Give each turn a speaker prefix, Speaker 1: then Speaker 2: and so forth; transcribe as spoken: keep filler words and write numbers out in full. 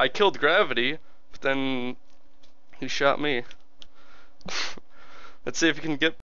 Speaker 1: I killed Gravity, but then he shot me. Let's see if he can get